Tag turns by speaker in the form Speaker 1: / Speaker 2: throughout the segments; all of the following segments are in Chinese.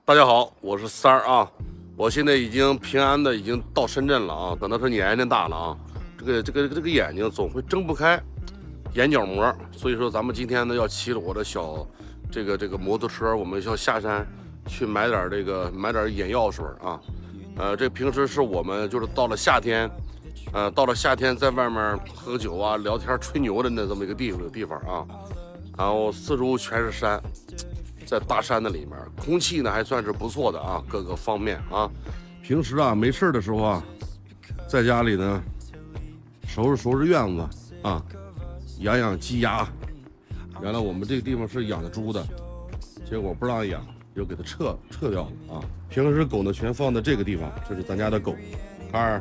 Speaker 1: 大家好，我是三儿啊，我现在已经平安的已经到深圳了啊，可能是年龄大了啊，这个眼睛总会睁不开眼角膜，所以说咱们今天呢要骑着我的小这个摩托车，我们要下山去买点眼药水啊，这平时是我们就是到了夏天在外面喝酒啊、聊天、吹牛的这么一个地方啊，然后四周全是山。在大山的里面，空气呢还算是不错的啊，各个方面啊。平时啊没事的时候啊，在家里呢收拾院子啊，养鸡鸭。原来我们这个地方是养的猪的，结果不让养，就给它撤掉了啊。平时狗呢全放在这个地方，这是咱家的狗。卡尔，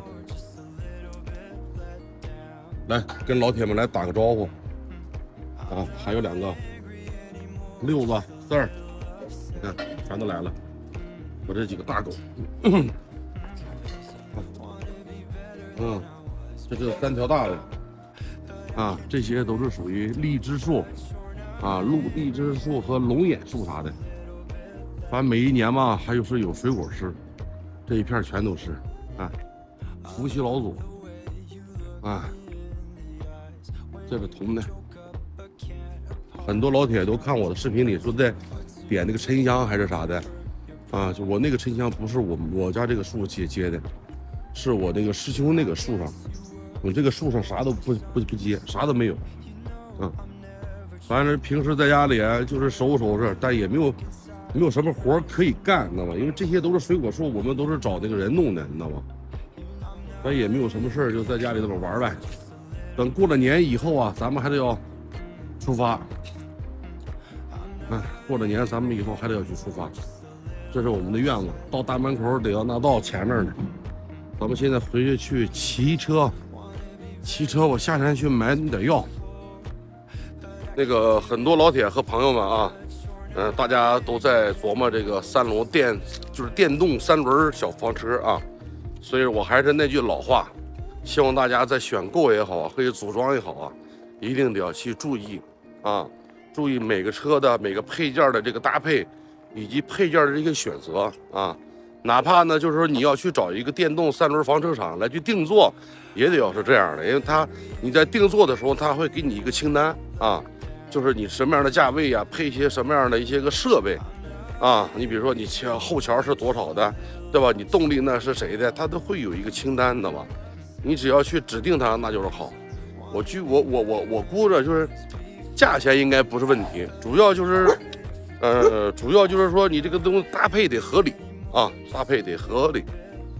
Speaker 1: 来跟老铁们来打个招呼啊，还有2个六子。四儿，你看全都来了，我这几个大狗，这是3条大的，啊，这些都是属于荔枝树，啊，荔枝树和龙眼树啥的，反正每一年嘛，还有水果吃，这一片全都是，啊，福气老祖，啊，这是铜的。很多老铁都看我的视频里说在点那个沉香还是啥的，啊，就我那个沉香不是我家这个树结的，是我那个师兄那个树上，我这个树上啥都不结，啥都没有，反正平时在家里就是收拾，但也没有什么活可以干，知道吗？因为这些都是水果树，我们都是找那个人弄的，你知道吗？咱也没有什么事就在家里头玩呗。等过了年以后啊，咱们还得要出发。过了年咱们以后还得要去出发，这是我们的院子，到大门口得要那到前面呢。咱们现在回去骑车，我下山去买点药。那个很多老铁和朋友们啊，大家都在琢磨这个电动3轮小房车啊，所以我还是那句老话，希望大家在选购也好，或者组装也好啊，一定得要去注意啊。注意每个车的每个配件的这个搭配，以及配件的这个选择啊，哪怕呢就是说你要去找一个电动3轮房车厂来去定做，也得要是这样的，因为你在定做的时候，他会给你一个清单啊，就是你什么样的价位啊，配一些什么样的一些个设备啊，你比如说你后桥是多少的，对吧？你动力那是谁的，他都会有一个清单的嘛，你只要去指定它，那就是好。我估着就是。价钱应该不是问题，主要就是说你这个东西搭配得合理啊，搭配得合理。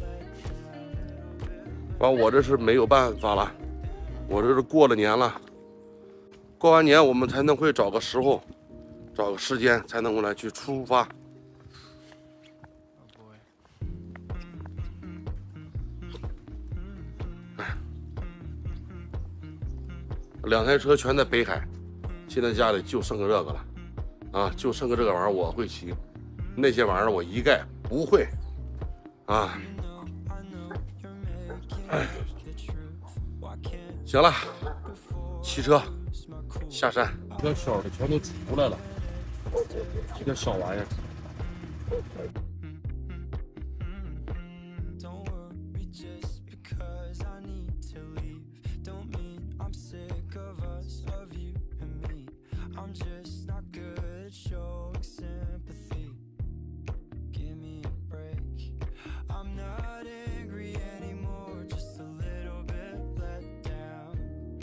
Speaker 1: 完，我这是没有办法了，我这是过了年了，过完年我们才能会找个时间才能够来去出发。2台车全在北海。现在家里就剩个这个了，啊，就剩个这个玩意儿我会骑，那些玩意儿我一概不会，啊，行了，骑车下山，这小的全都出来了，这个小玩意儿。
Speaker 2: I'm just not good at showing sympathy. Give me a break. I'm not angry anymore, just a little bit let down.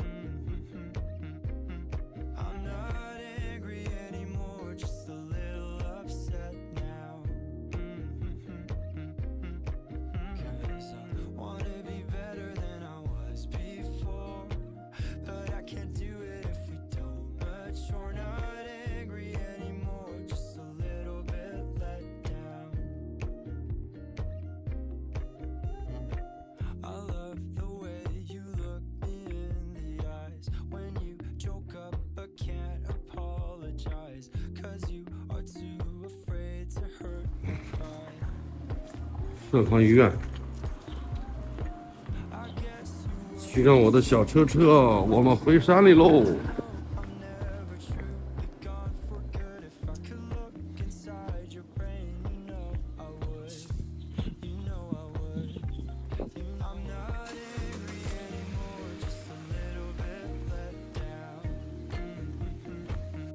Speaker 2: I'm not angry anymore, just a little upset now. 'Cause I wanna be better than I was before, but I can't do it if we don't mature. Not angry anymore, just a little bit let down. I love the way you look me in the eyes when you joke up but can't apologize, 'cause you are too afraid to hurt my pride.
Speaker 1: 社康医院，骑上我的小车，我们回山里喽。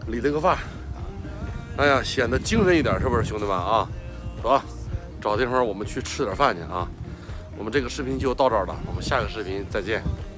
Speaker 1: 理了个发，哎呀，显得精神一点，是不是兄弟们啊？走，找地方我们去吃点饭去啊！我们这个视频就到这儿了，我们下个视频再见。